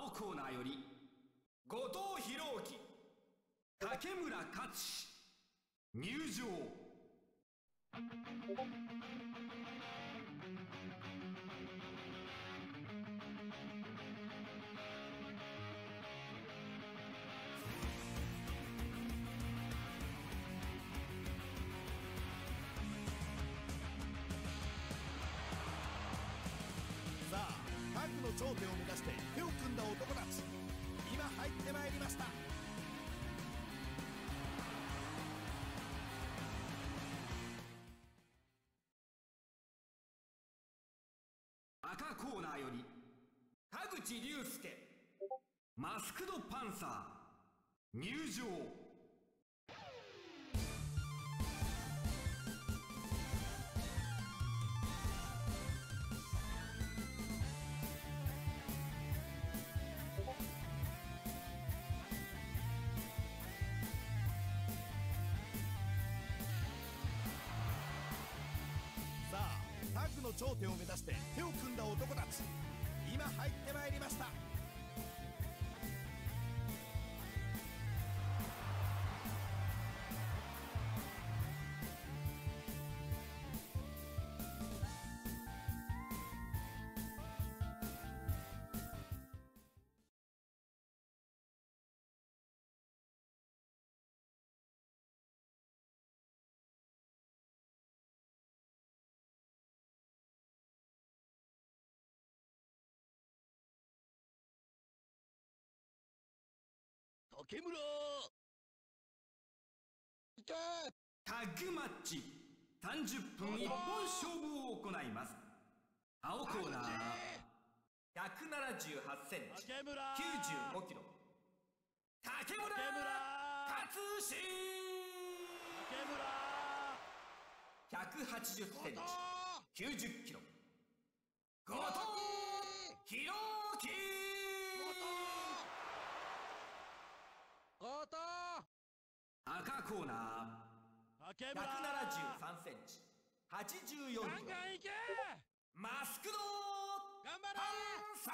青コーナーより後藤弘樹、竹村勝志入場。 さあ、タッグの頂点を目指して手を組んだ男たち、今入ってまいりました。 赤コーナーより田口竜介、マスクドパンサー入場。 さあ、タッグの頂点を目指して手を組んだ男たち、今入ってまいりました。 竹村タッグマッチ30分一本勝負を行います。青コーナー178センチ竹村 95キロ、竹村勝志。180センチ90キロ、後藤弘樹。赤コーナー173センチ84キロ、マスクドパンサ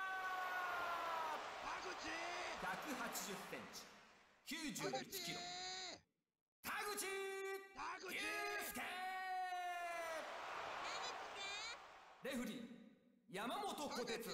ー180センチ91キロ、田口竜介。レフリー山本虎鉄。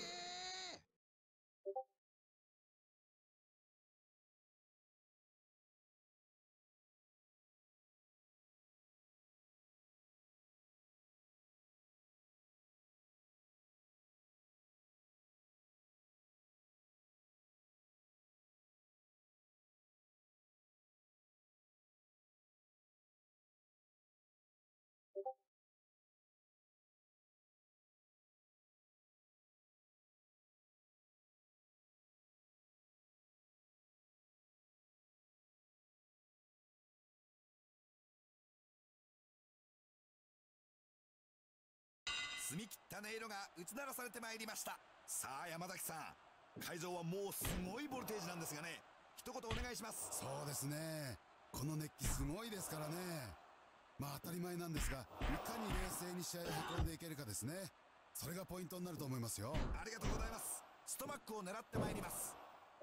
澄み切った音色が打ち鳴らされてまいりました。さあ山崎さん、会場はもうすごいボルテージなんですがね、一言お願いします。 そうですね、この熱気すごいですからね。まあ当たり前なんですが、いかに冷静に試合を運んでいけるかですね。それがポイントになると思いますよ。 ありがとうございます。ストマックを狙ってまいります。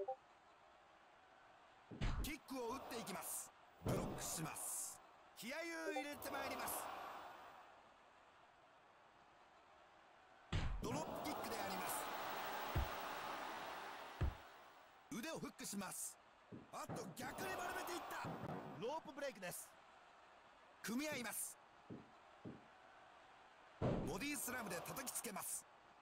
キックを打っていきます。ブロックします。気合を入れてまいります。ドロップキックであります。腕をフックします。あっと逆に丸めていった。ロープブレイクです。組み合います。ボディスラムで叩きつけます。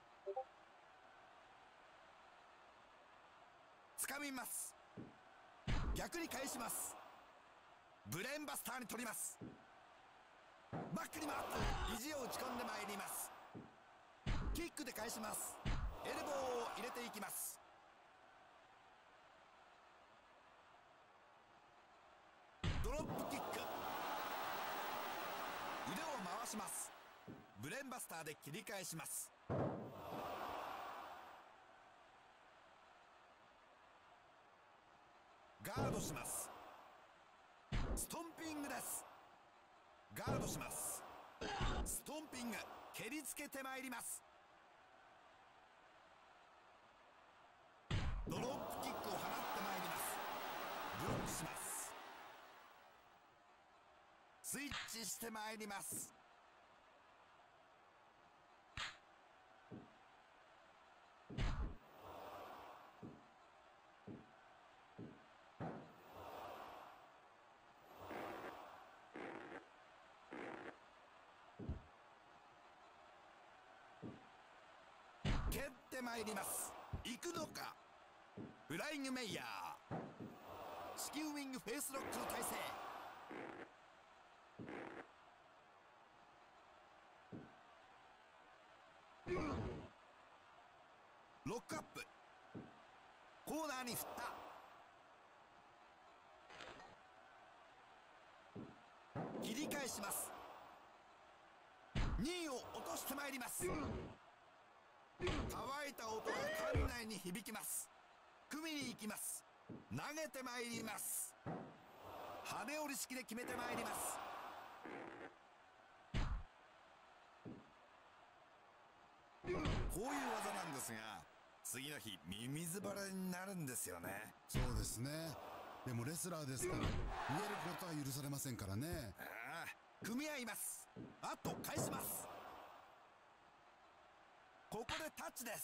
掴みます。逆に返します。ブレーンバスターに取ります。バックに回って肘を打ち込んでまいります。キックで返します。エルボーを入れていきます。ドロップキック、腕を回します。ブレーンバスターで切り返します。ガードします。ストンピングです。ガードします。ストンピング、蹴りつけてまいります。 します。スイッチしてまいります。蹴ってまいります。行くのか。フライングメイヤー、地球ウィングフェイスロックの体勢。ロックアップ、コーナーに振った。切り返します。2位を落としてまいります。乾いた音が館内に響きます。組みに行きます。投げてまいります。羽織り式で決めてまいります。こういう技なんですが、次の日ミミズバレになるんですよね。 そうですね。でもレスラーですから、見えることは許されませんからね。 ああ、組み合います。あと返します。ここでタッチです。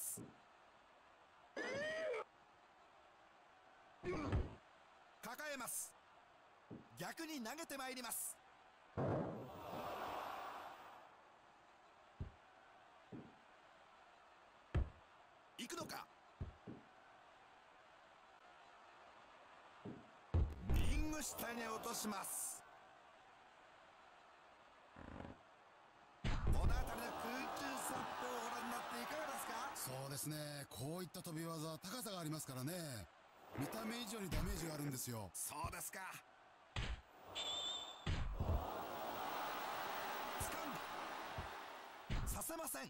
抱えます。逆に投げてまいります。行くのか。リング下に落とします。この辺りの空中殺法をご覧になっていかがですか。 そうですね。こういった飛び技は高さがありますからね。見た目以上にダメージがあるんですよ。 そうですか。掴んだ。させません。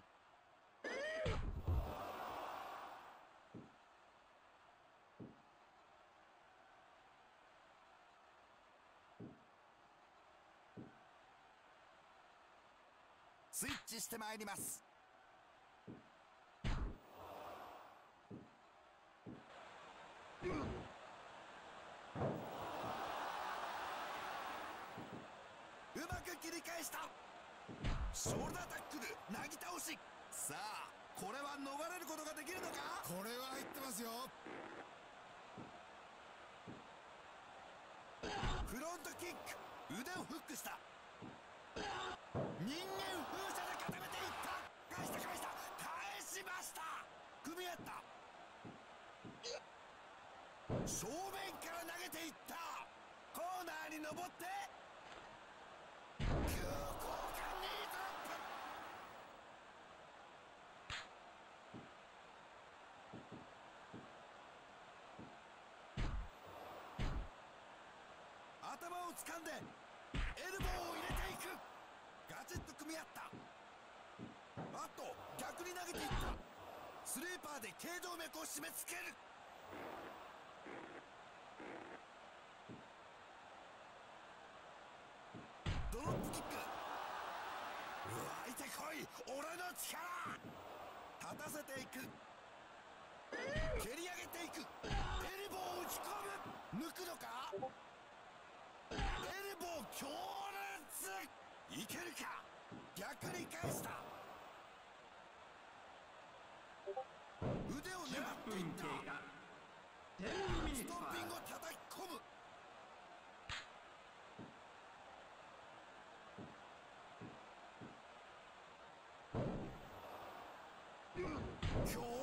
スイッチしてまいります。うまく切り返した。ショルダータックル、なぎ倒し。さあ、これは逃れることができるのか。 これは入ってますよ。 フロントキック、腕をフックした。人間風車で固めていった。返した返しました。組み合った。正面から投げていった。コーナーに登って急降下ニートラップ。頭を掴んでエルボーを入れていく。ガチッと組み合った。あと逆に投げていった。スリーパーで頸動脈を締め付ける。ドロップキック。湧いてこい俺の力。立たせていく。蹴り上げていく。エルボーを打ち込む。抜くのか。エルボー強烈。いけるか。逆に返した。腕を狙っていった。ストッピングを叩き込む。強烈ダブルに。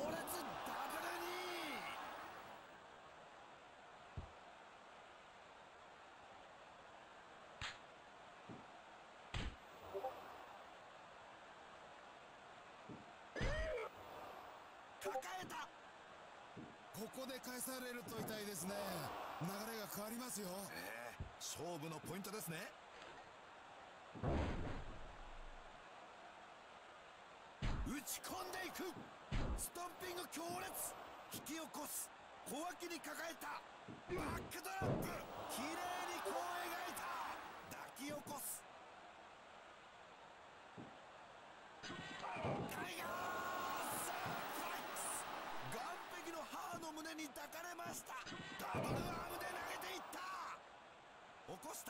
抱えた。 ここで返されると痛いですね。流れが変わりますよ。 勝負のポイントですね。打ち込んでいく。ストンピング強烈。引き起こす。小脇に抱えた。バックドラップ。きれいにこう描いた。抱き起こす。タイガースープレックス。岸壁の母の胸に抱かれました。ダブルアームで投げていった。 した。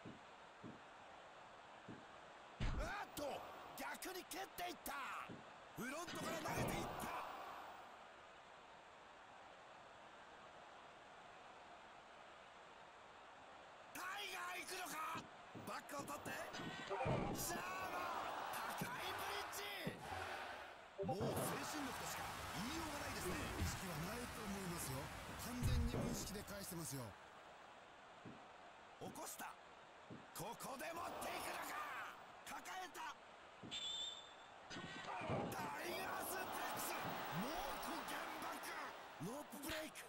逆に蹴っていった。フロントから投げていった。タイガー行くのか。バックを取ってシャーマン、高いブリッジ。もう精神力としか言いようがないですね。 意識はないと思いますよ。完全に無意識で返してますよ。 起こした。ここで持っていくのか。抱えた。タイガースプレックス、猛虎原爆、ロープブレイク。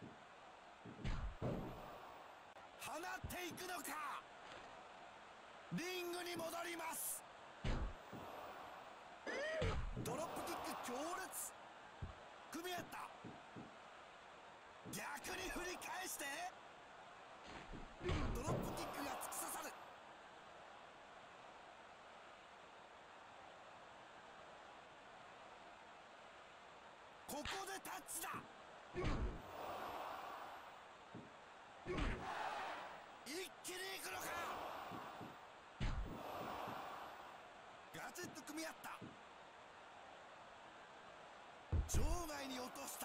放っていくのか。リングに戻ります。ドロップキック強烈。組み合った。逆に振り返してドロップキックが突き刺さる。ここでタッチだ。一気に行くのか。ガチッと組み合った。場外に落とした。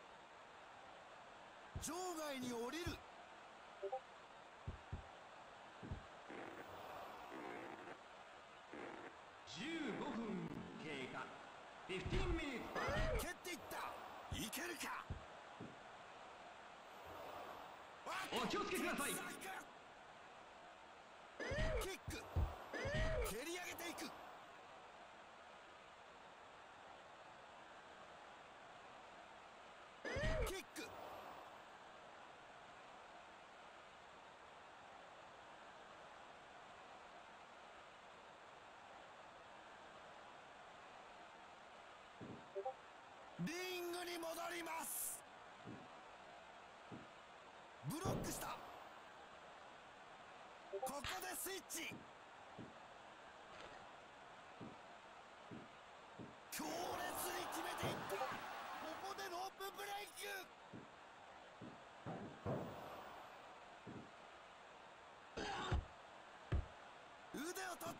場外に降りる。 15分経過。15 minutes。 蹴っていった。いけるか。 お気をつけください。 キック。蹴り上げていく。キック。リングに戻ります。ブロックした。ここでスイッチ。強烈に決めていった。ここでロープブレイク。腕を取った。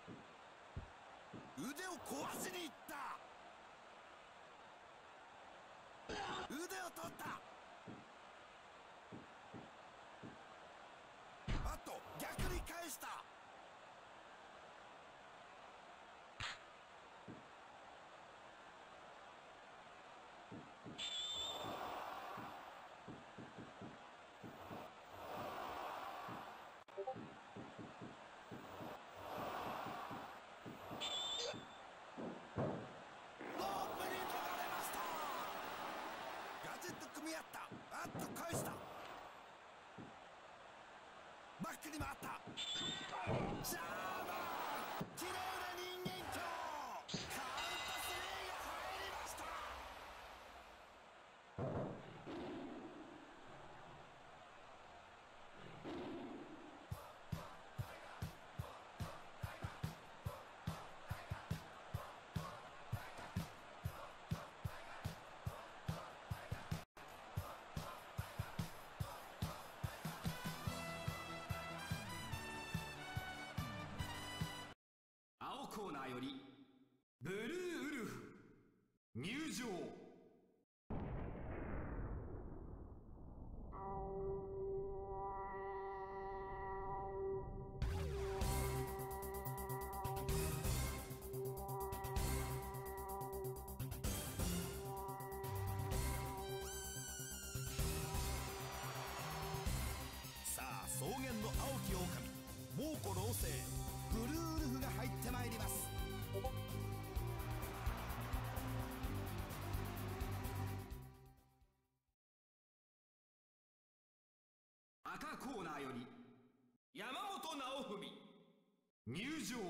腕を壊しにいった。腕を取った。あと逆に返した。組み合った。あっと返した。バックに回った。シャーマン、綺麗な人間鏡。カウント3が入りました。 青コーナーよりブルーウルフ入場。 さあ草原の青き狼、猛虎老成ブルーウルフが入ってまいります。 赤コーナーより山本直文入場。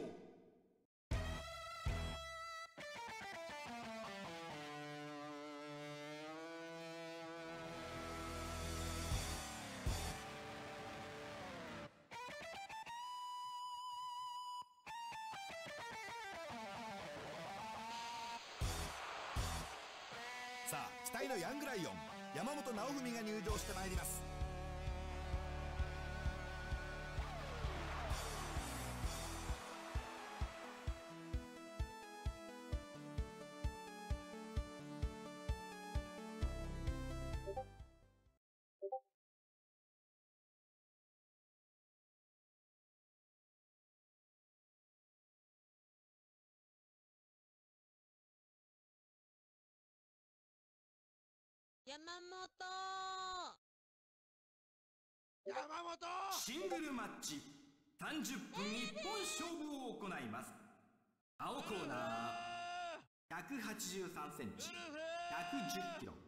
さあ期待のヤングライオン山本直文が入場してまいります。 シングルマッチ30分一本勝負を行います。青コーナー183センチ110キロ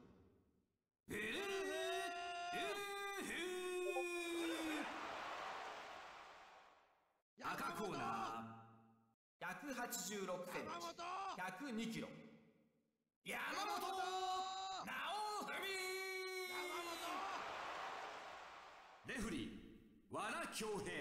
赤コーナー186センチ102キロ山本直文。レフリー和田恭平。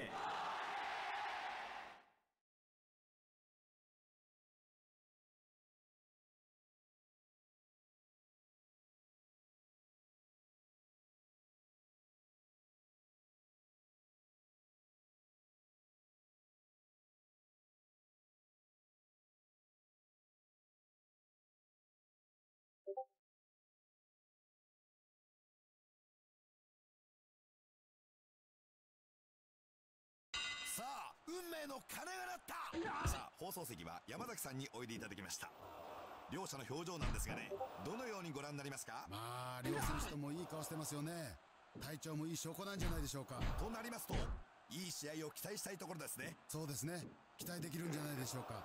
さあ運命の鐘が鳴った。さあ放送席は山崎さんにおいでいただきました。両者の表情なんですがね、どのようにご覧になりますか？ まあ両選手ともいい顔してますよね。体調もいい証拠なんじゃないでしょうか。 となりますといい試合を期待したいところですね。 そうですね、期待できるんじゃないでしょうか。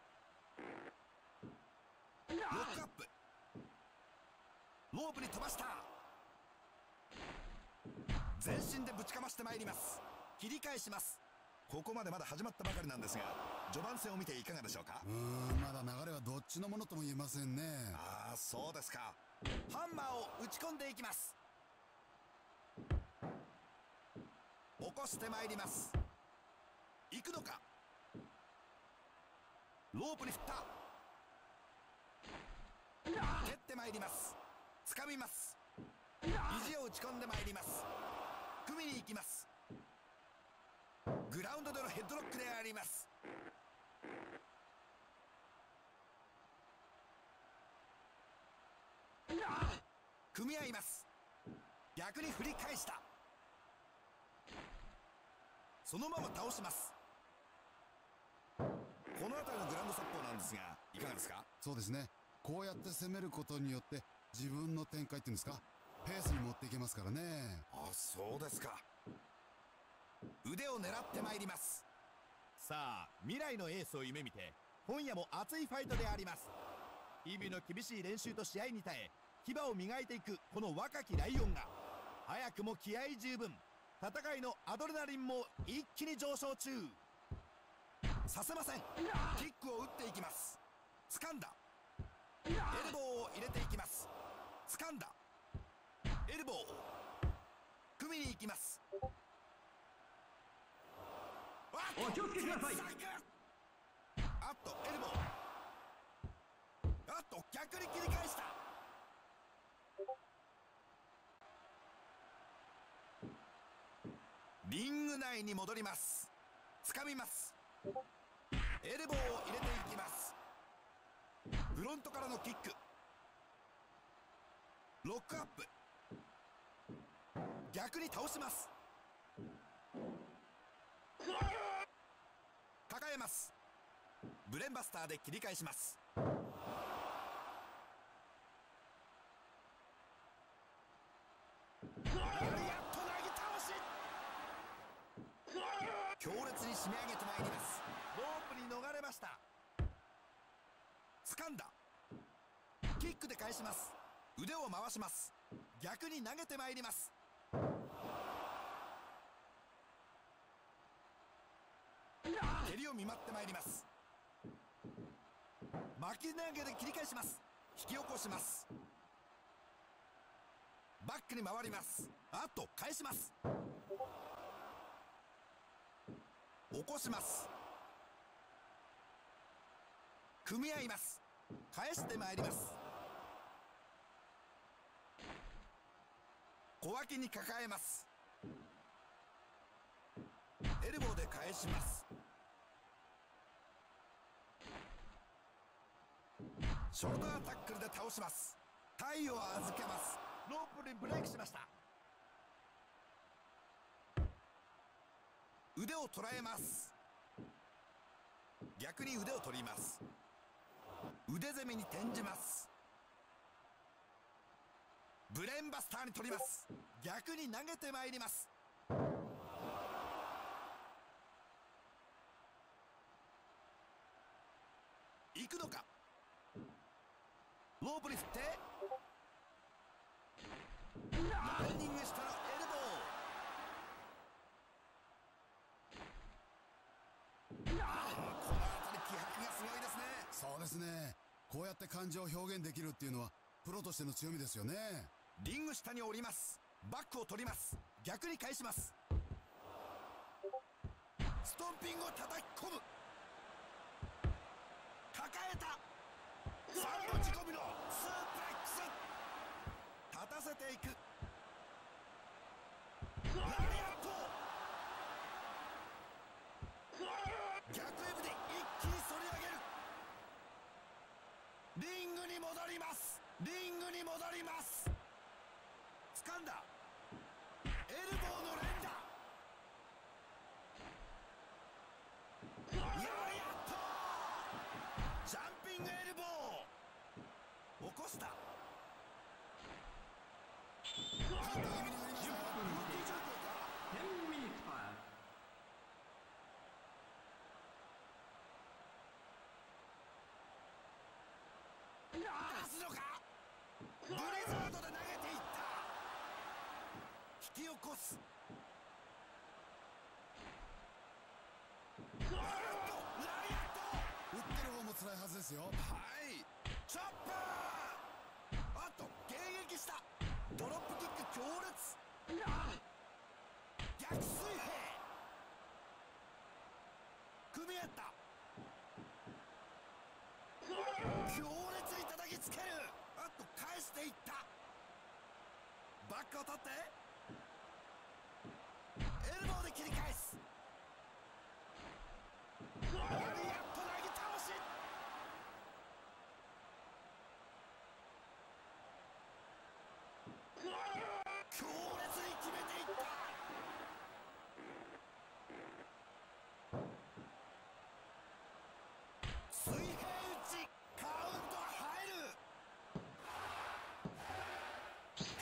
ロックアップ、ロープに飛ばした。全身でぶちかましてまいります。切り返します。ここまでまだ始まったばかりなんですが、序盤戦を見ていかがでしょうか？ まだ流れはどっちのものとも言えませんね。 ああ、そうですか。ハンマーを打ち込んでいきます。起こしてまいります。行くのか。ロープに振った。蹴ってまいります。掴みます。肘を打ち込んでまいります。組みに行きます。グラウンドでのヘッドロックであります。組み合います。逆に振り返した。そのまま倒します。この辺りのグラウンド殺法なんですがいかがですか？ そうですね、こうやって攻めることによって自分の展開っていうんですか、ペースに持っていけますからね。 あ、そうですか。腕を狙ってまいります。さあ未来のエースを夢見て今夜も熱いファイトであります。日々の厳しい練習と試合に耐え牙を磨いていくこの若きライオンが早くも気合十分、戦いのアドレナリンも一気に上昇中。させません。キックを打っていきます。掴んだ。エルボーを入れていきます。掴んだ。エルボー組みに行きます。 お気をつけください。 あっとエルボー、あっと逆に切り返した。リング内に戻ります。掴みます。エルボーを入れていきます。フロントからのキック、ロックアップ、逆に倒します。抱えます。ブレンバスターで切り返します。やっとなぎ倒し、強烈に締め上げてまいります。ロープに逃れました。掴んだ。キックで返します。腕を回します。逆に投げてまいります。蹴りを見舞ってまいります。巻き投げで切り返します。引き起こします。バックに回ります。あっと返します。起こします。組み合います。返してまいります。小脇に抱えます。エルボーで返します。ショルダータックルで倒します。体を預けます。ロープにブレイクしました。腕を捉えます。逆に腕を取ります。腕攻めに転じます。 ブレーンバスターに取ります。逆に投げてまいります。行くのか。ロープに振ってランニングしたらエルボー。この辺り気迫がすごいですね。 そうですね。こうやって感情を表現できるっていうのはプロとしての強みですよね。 リング下に降ります。バックを取ります。逆に返します。ストンピングを叩き込む。抱えた。3本仕込みのスープレックス。立たせていく。ラリアット。逆エブで一気に反り上げる。リングに戻ります。リングに戻ります。掴んだ。エルボーの連打。やりやっと。ジャンピングエルボー。起こした。 判断気味に入りましたよ。 10ミニットパー。 出すのか。ブリザードで投げていった。引き起こす。ラリアット。 打ってる方も辛いはずですよ。 はい。チョッパー。あと迎撃した。ドロップキック強烈。逆水平。組み合った。強烈に叩きつける。あと返していった。バックを取ってエルボーで切り返す。ラリアット投げ倒し。強烈に決めていった。水平打ち。カウント入る。カウント3。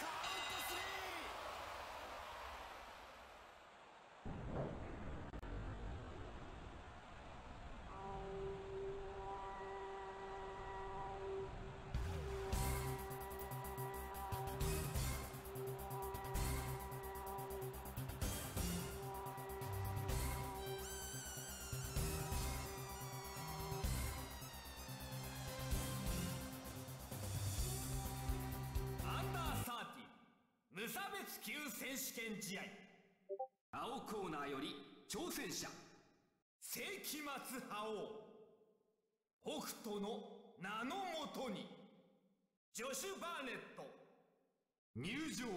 アンダー30無差別級選手権試合。青コーナーより挑戦者世紀末覇王北斗の名のもとにジョシュ・バーネット入場。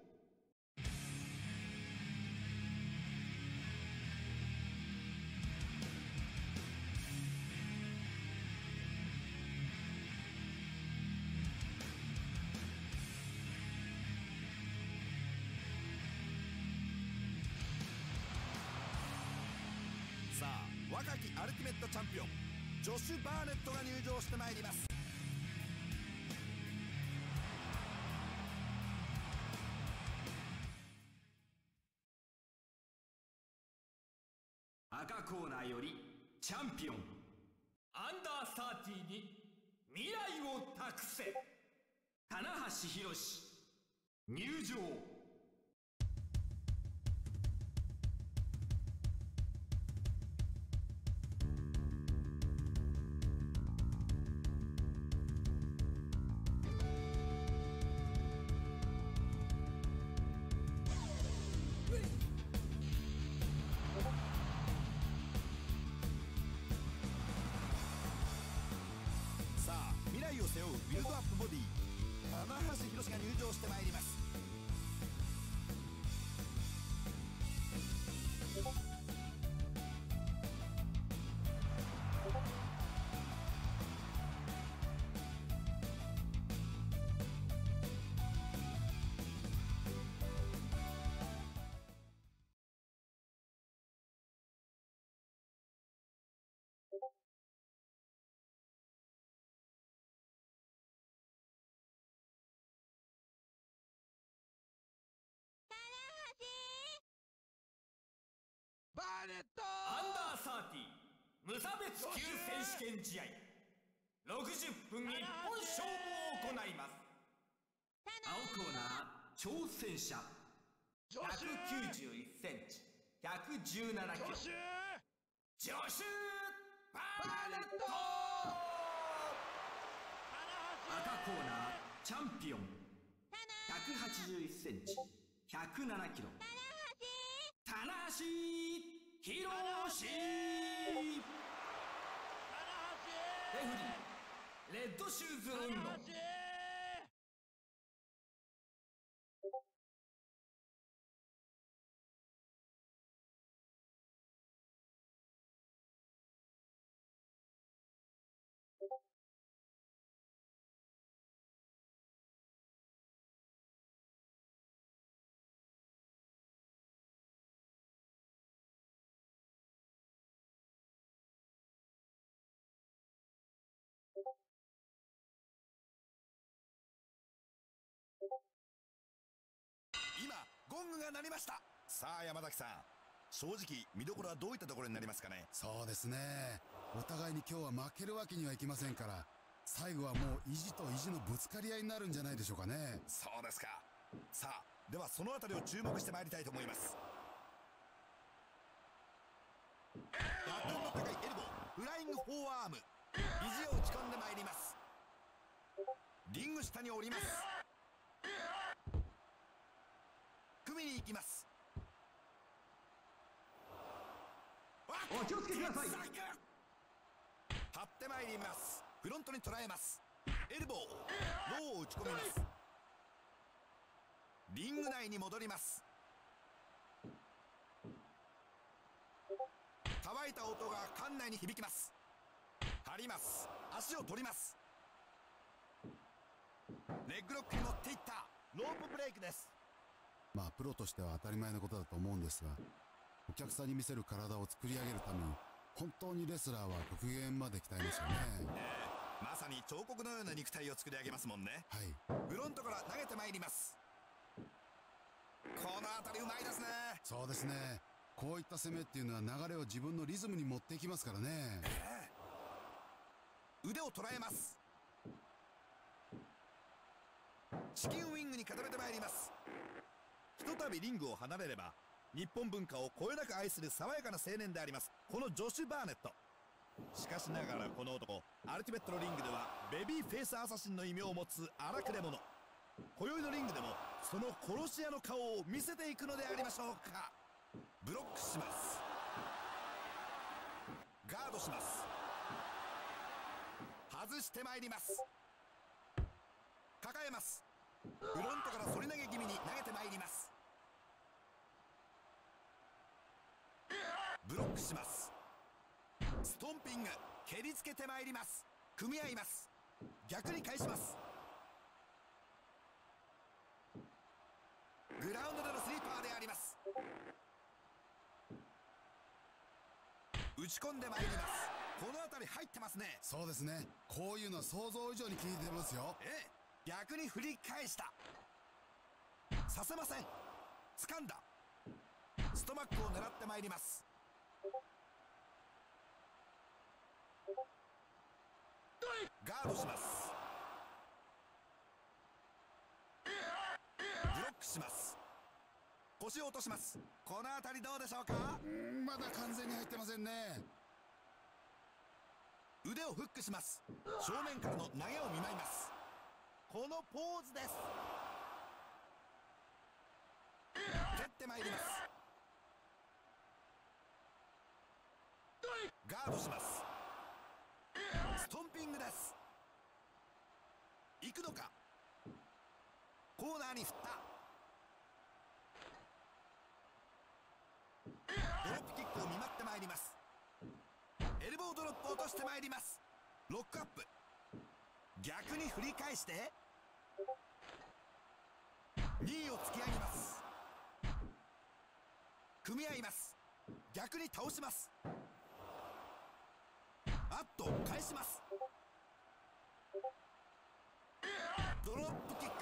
さあ若きアルティメットチャンピオンジョシュ・バーネットが入場してまいります。 赤コーナーよりチャンピオンアンダー30に未来を託せ棚橋宏入場。 さあ未来を背負うビルドアップボディ棚橋宏が入場してまいります。 レットアンダー30無差別級選手権試合60分一本勝負を行います。青コーナー挑戦者191センチ117キロジョシュバーネット。赤コーナーチャンピオン181センチ107キロ棚橋宏。レフリーレッドシューズ運動。 今ゴングが鳴りました。さあ山崎さん、正直見どころはどういったところになりますかね。 そうですね。お互いに今日は負けるわけにはいきませんから、最後はもう意地と意地のぶつかり合いになるんじゃないでしょうかね。 そうですか。さあではそのあたりを注目してまいりたいと思います。打点の高いエルボー、フライングフォーアーム、肘を打ち込んでまいります。リング下に降ります。組みに行きます。 お気をつけください。 立ってまいります。フロントに捉えます。エルボー、ローを打ち込みます。リング内に戻ります。乾いた音が館内に響きます。張ります。足を取ります。レッグロックに持っていった。ロープブレイクです。 まあプロとしては当たり前のことだと思うんですが、お客さんに見せる体を作り上げるために本当にレスラーは極限まで鍛えますよね。 まさに彫刻のような肉体を作り上げますもんね。 はい。 フロントから投げてまいります。この辺りうまいですね。 そうですね。こういった攻めっていうのは流れを自分のリズムに持っていきますからね。 腕を捉えます。チキンウィングに固めてまいります。ひとたびリングを離れれば日本文化をこよなく愛する爽やかな青年であります、このジョシュ・バーネット。しかしながらこの男、アルティメットのリングではベビーフェイスアサシンの異名を持つ荒くれ者。今宵のリングでもその殺し屋の顔を見せていくのでありましょうか。ブロックします。ガードします。外してまいります。抱えます。フロントから反り投げ気味に投げてまいります。ブロックします。ストンピング、蹴りつけてまいります。組み合います。逆に返します。グラウンドでのスリーパーであります。打ち込んでまいります。この辺り入ってますね。 そうですね。こういうのは想像以上に効いてますよ。 逆に振り返した。させません。掴んだ。ストマックを狙ってまいります。ガードします。ブロックします。腰を落とします。この辺りどうでしょうか。 まだ完全に入ってませんね。 腕をフックします。正面からの投げを見舞います。このポーズです。蹴ってまいります。ガードします。ストンピングです。行くのか。コーナーに振った。ドロップキックを見舞ってまいります。エルボードロップを落としてまいります。ロックアップ。逆に振り返して2位を突き上げます。組み合います。逆に倒します。あっと返します。ドロップキック。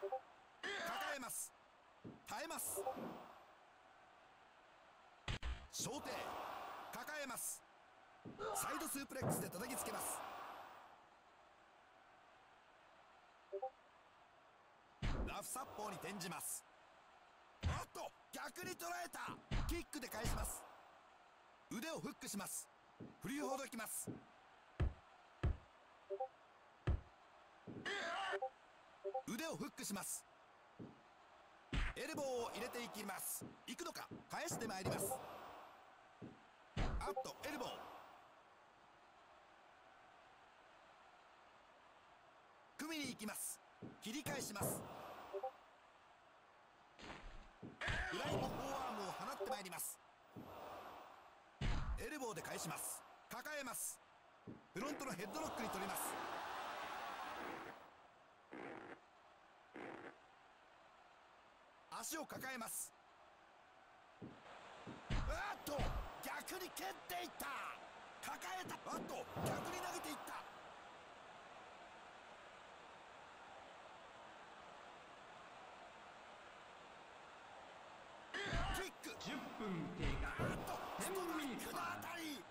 抱えます。耐えます。 小手抱えます。サイドスープレックスで叩きつけます。ラフサッポーに転じます。おっと逆に捉えた。キックで返します。腕をフックします。振りほどきます。腕をフックします。エルボーを入れていきます。行くのか、返してまいります。あっとエルボー、組みに行きます。切り返します。フライングフォアアームを放ってまいります。エルボーで返します。抱えます。フロントのヘッドロックに取ります。足を抱えます。あっと逆に蹴っていった。抱えた。あっと逆に投げていった。キック。 10分経過。 あっとストライ 10 クの当たり。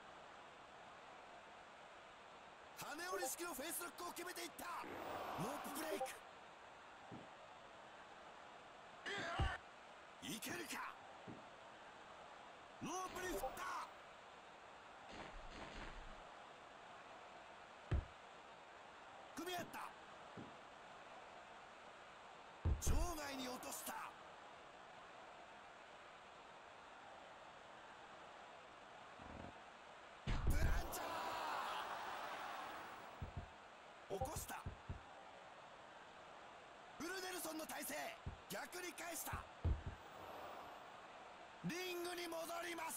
羽織り式のフェイスロックを決めていった。ロープブレイク。いけるか。ロープに振った。組み合った。場外に落とした。ブランチャー起こした。ウルネルソンの体勢。逆に返した。リングに戻ります。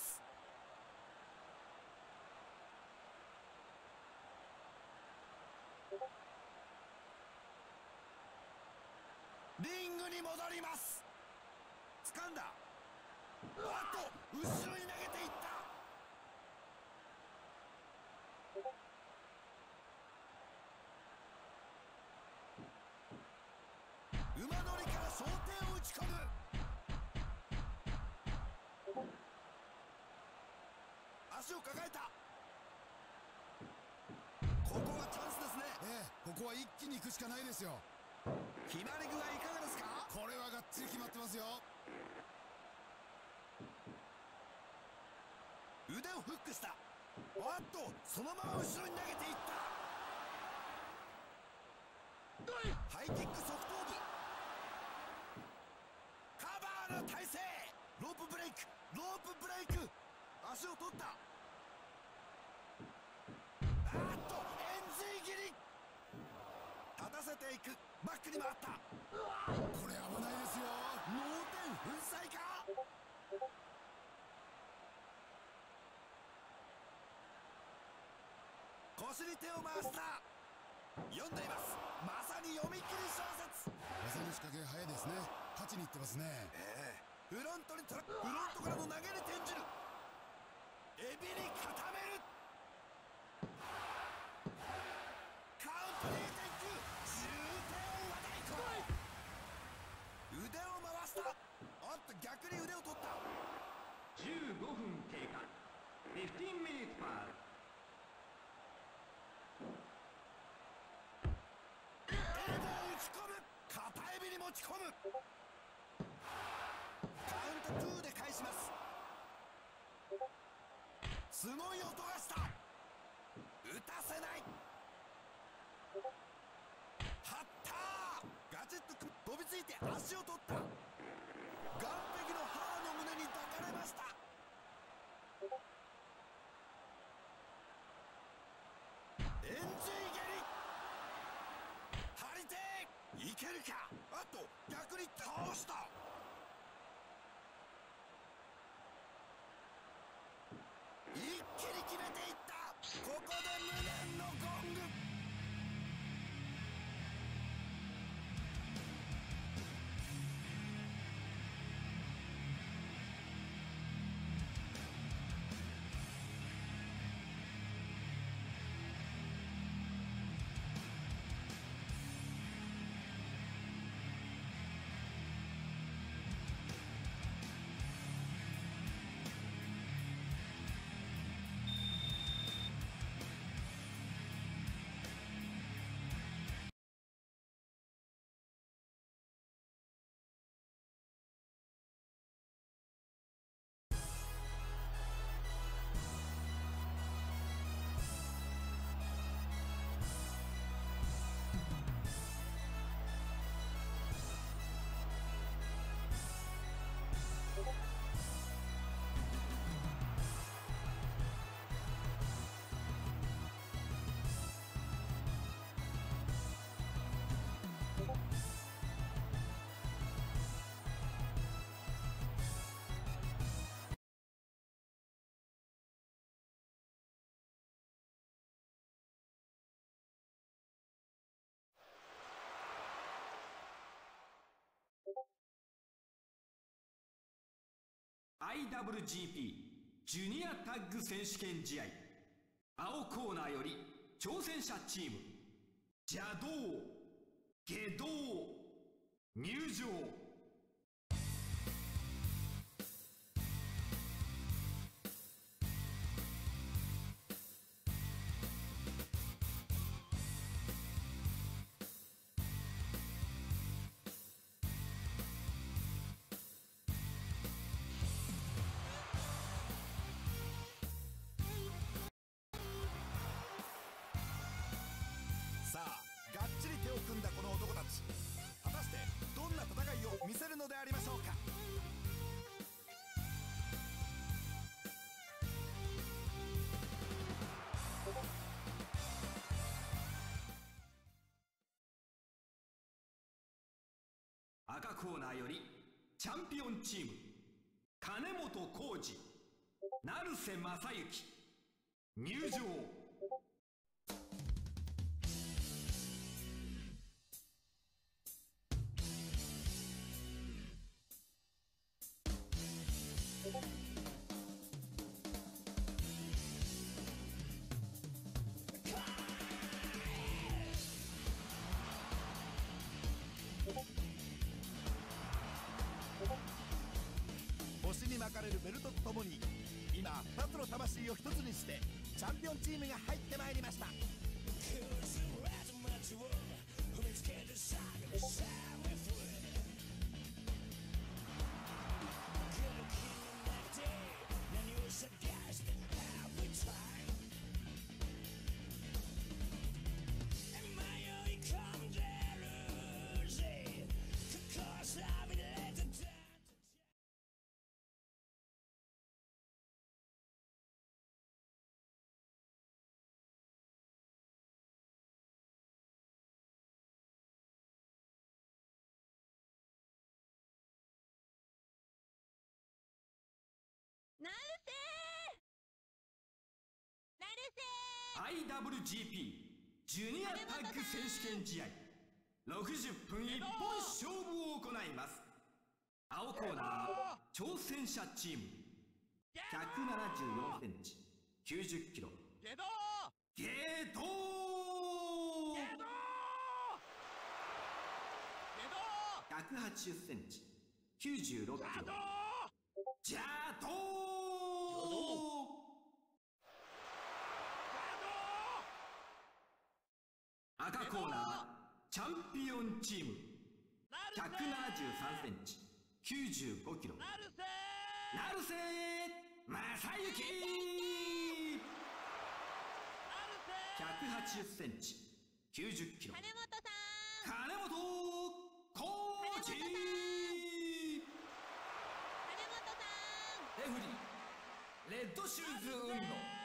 リングに戻ります。掴んだ。あっと後ろに投げていった。馬乗りから想定を打ち込む。足を抱えた。ここはチャンスですね。 ここは一気に行くしかないですよ。 決まり具合いかがですか。 これはがっちり決まってますよ。 腕をフックした。おっとそのまま後ろに投げていった。ハイキック側頭部。カバーの体勢。ロープブレイク。ロープブレイク。足を取った。あっと円髄切り。立たせていく。バックに回った。 これ危ないですよ。 脳天粉砕か。腰に手を回した。読んでいます。まさに読み切り小説。 技の仕掛け早いですね。勝ちにいってますね。 フロントからの投げに転じる。エビに固める。カウントに転球。重点和太鼓。腕を回した。おっと逆に腕を取った。 15分経過。15 minutes pass。 エルボー打ち込む。片エビに持ち込む。カウント2で返します。すごい音がした。打たせない。張ったー。ガチッと飛びついて足を取った。岸壁の母の胸に抱かれました。円髄蹴り。張り手いけるか。あと逆に倒した。一気に決めていった。ここで無念のゴング。 IWGP ジュニアタッグ選手権試合。青コーナーより挑戦者チーム邪道下道入場。 さあがっちり手を組んだこの男たち、果たしてどんな戦いを見せるのでありましょうか。 赤コーナーよりチャンピオンチーム金本浩二成瀬正幸入場。 星に巻かれるベルトとともに今2つの魂を一つにしてチャンピオンチームが入ってまいりました。 成瀬 IWGP ジュニアタッグ選手権試合60分一本勝負を行います。青コーナー挑戦者チーム174センチ90キロゲドゲド180センチ96キロ邪道。赤コーナーチャンピオンチーム173センチ95キロ成瀬正幸180センチ90キロ金本さん金本浩二。 金本さんレフリーレッドシューズ運動。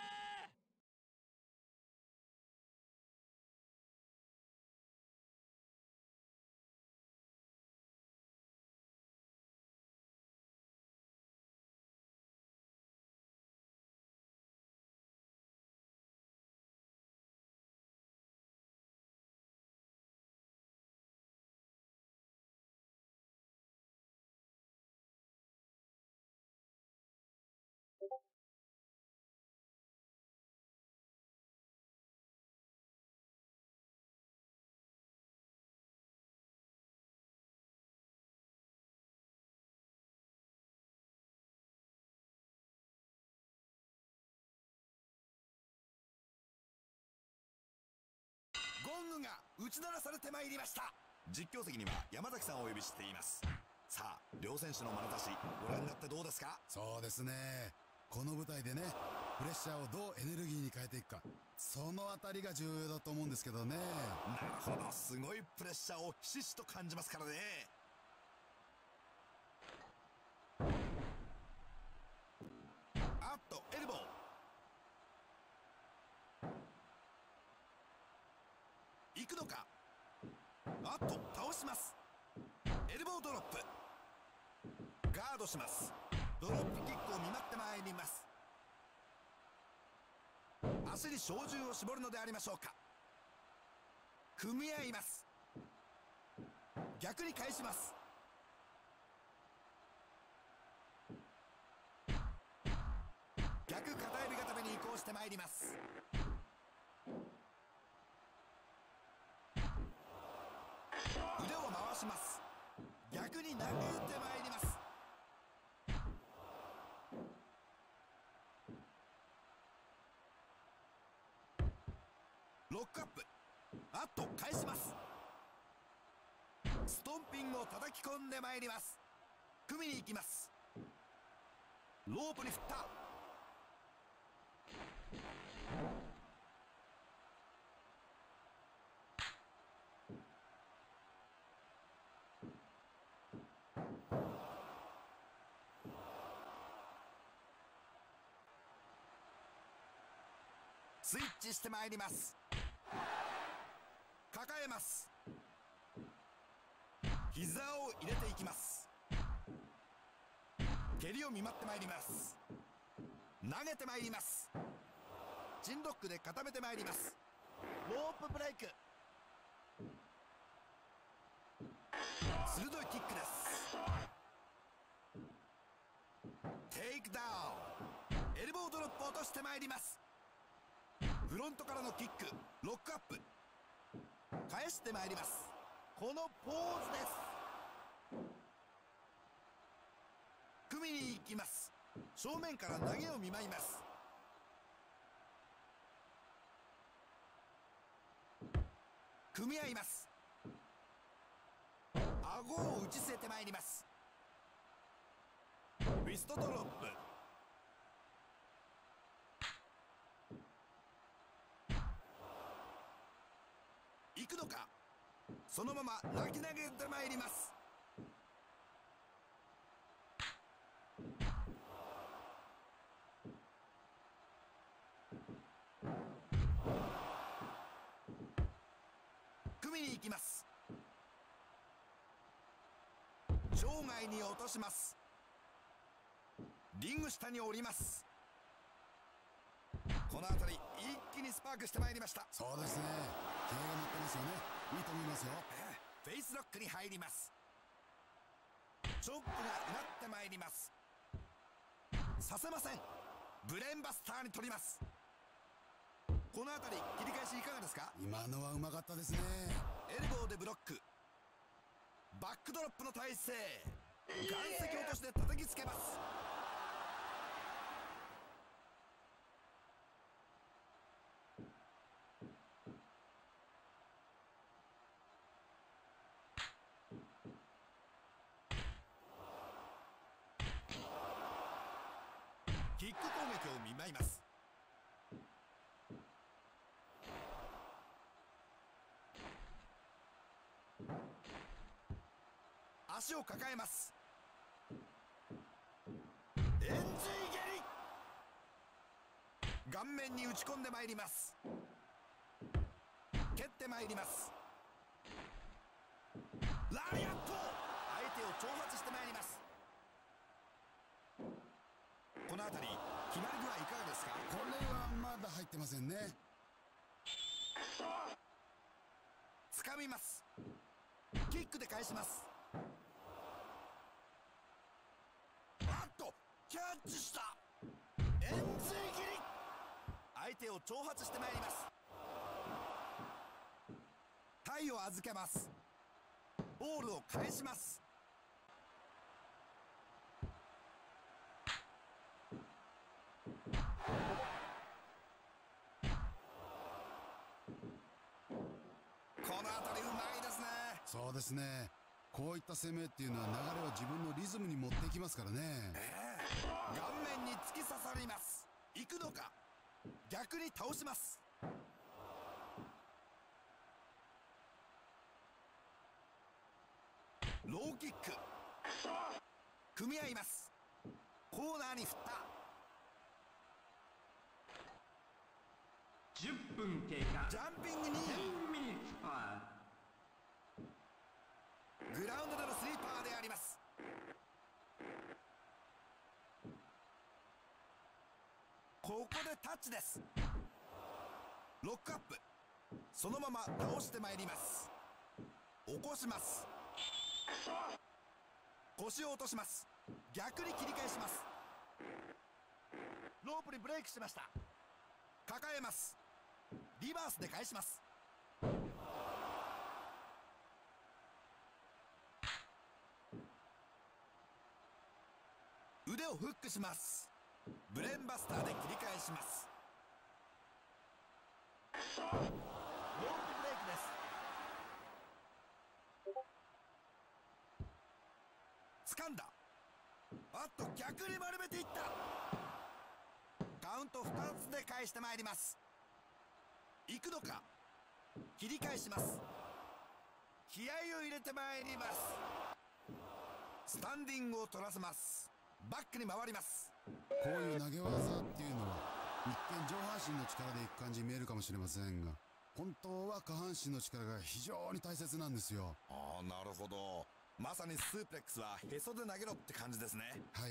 ゴングが打ち鳴らされてまいりました。実況席には山崎さんをお呼びしています。さあ両選手の眼差しご覧になってどうですか。 そうですね、この舞台でね、プレッシャーをどうエネルギーに変えていくか、そのあたりが重要だと思うんですけどね。 なるほど、すごいプレッシャーをひしひしと感じますからね。あっとエルボー、行くのか。あっと倒します。エルボードロップ、ガードします。ドロップキックを見舞ってまいります。足に照準を絞るのでありましょうか。組み合います。逆に返します。 倒してまいります。腕を回します。逆に投げ打ってまいります。ロックアップ。あっと返します。ストンピングを叩き込んでまいります。組みに行きます。ロープに振った。スイッチしてまいります。抱えます。膝を入れていきます。蹴りを見舞ってまいります。投げてまいります。チンロックで固めてまいります。ロープブレイク。鋭いキックです。テイクダウン。エルボードロップを落としてまいります。フロントからのキック、ロックアップ。返してまいります。このポーズです。組みに行きます。正面から投げを見舞います。組み合います。顎を打ち据えてまいります。ウィストドロップ。行くのか。そのまま泣き投げてまいります。組みに行きます。場外に落とします。リング下に降ります。この辺り一気にスパークしてまいりました。 そうですね、気合が乗ってますよね。いいと思いますよ。 フェイスロックに入ります。チョップがうなってまいります。させません。ブレーンバスターに取ります。この辺り切り返しいかがですか。 今のはうまかったですね。 エルボーでブロック。バックドロップの体勢。岩石落としで叩きつけます。キック攻撃を見舞います。足を抱えます。エンジー蹴り。顔面に打ち込んでまいります。蹴ってまいります。ラリアット。相手を挑発してまいります。この辺り決まり具合いかがですか。 これはまだ入ってませんね。 掴みます。キックで返します。あっとキャッチした。エンジー切り。相手を挑発してまいります。体を預けます。ボールを返します。この辺りうまいですね。 そうですね、こういった攻めっていうのは流れを自分のリズムに持っていきますからね。 顔面に突き刺さります。行くのか。逆に倒します。ローキック。組み合います。コーナーに振った。 10分経過。 ジャンピングに 10ミニッツパグラウンドでのスリーパーであります。ここでタッチです。ロックアップ。そのまま倒してまいります。起こします。腰を落とします。逆に切り返します。ロープにブレイクしました。 抱えます。リバースで返します。腕をフックします。ブレーンバスターで切り返します。ロープブレークです。掴んだ。あっと逆に丸めていった。カウント2つで返してまいります。行くのか。切り返します。気合を入れてまいります。スタンディングを取らせます。バックに回ります。 こういう投げ技っていうのは一見上半身の力でいく感じに見えるかもしれませんが、本当は下半身の力が非常に大切なんですよ。 ああ、なるほど。まさにスープレックスはへそで投げろって感じですね。 はい。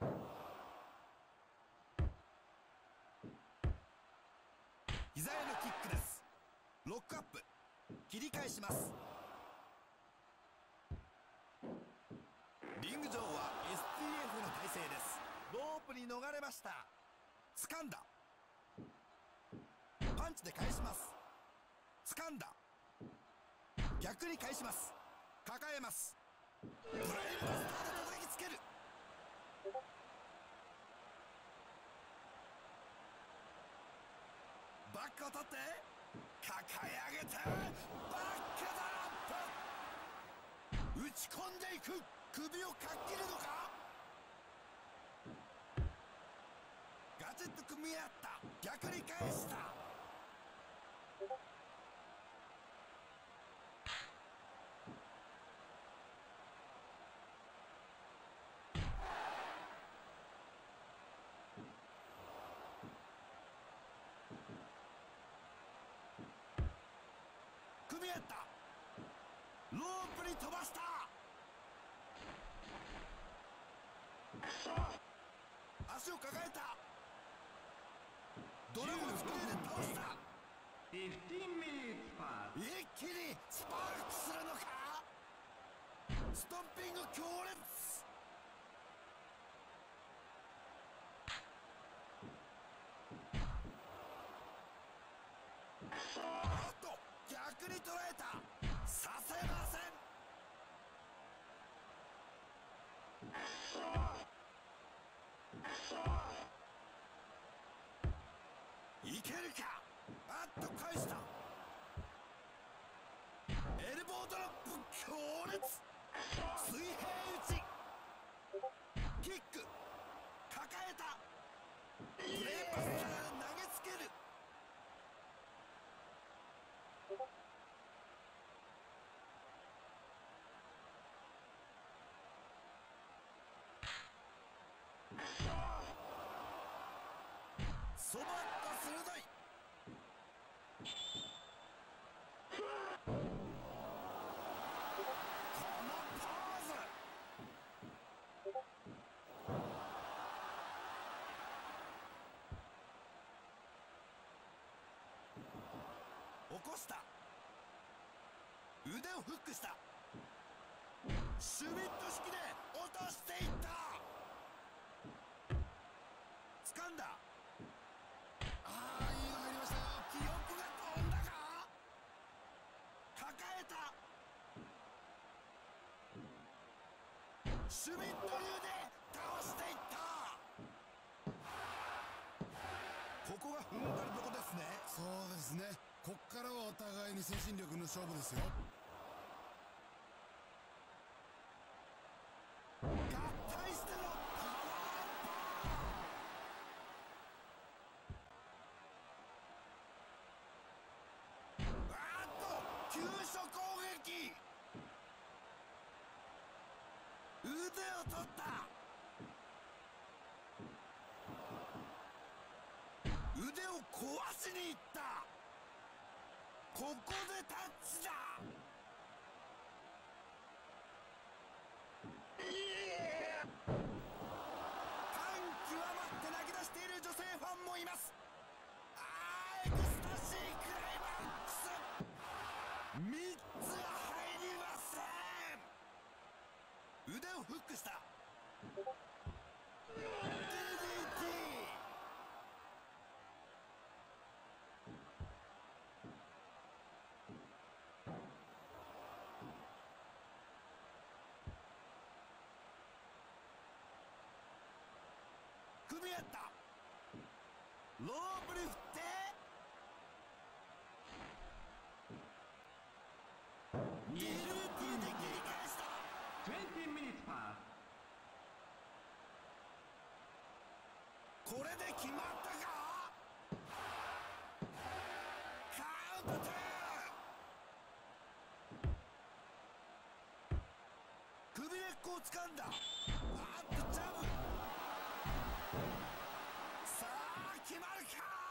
膝へのキックです。ロックアップ。切り返します。リング上は STF の体勢です。ロープに逃れました。掴んだ。パンチで返します。掴んだ。逆に返します。抱えます。ブレインバスターで叩きつける。バックを取って抱え上げてバックドロップ。打ち込んでいく。首をかっ切るのか。ガチッと組み合った。逆に返した。組み合った。ロープに飛ばした。足を抱えた。ドラゴンスクリーンで倒した。 15 minutes pass。 一気にスパークするのか。ストンピング強烈。あっと逆に捉えた。させません。いけるか。あっと返した。エルボードロップ強烈。水平打ち。キック抱えた。ブレーンバスターで投げつける。そばっと鋭い。このポーズ。起こした。腕をフックした。シュミット式で落としていった。掴んだ。ああ、いいの入りましたよ。記憶が飛んだか。抱えた。シュミット流で倒していった。ここが踏ん張りどこですね。 そうですね。こっからはお互いに精神力の勝負ですよ。 合体してのパワーアップ。あっと急所攻撃。腕を取った。腕を壊しにいった。ここでタッチだ。感極まって泣き出している女性ファンもいます。エクスタシークライマックス。3つ入りません。腕をフックした。 DDT。 ロープに振って 20 DDT で切り返した。 20 minutes pass。 これで決まったか。カウント。首根っこを掴んだ。あっとジャブ。さあ決まるか。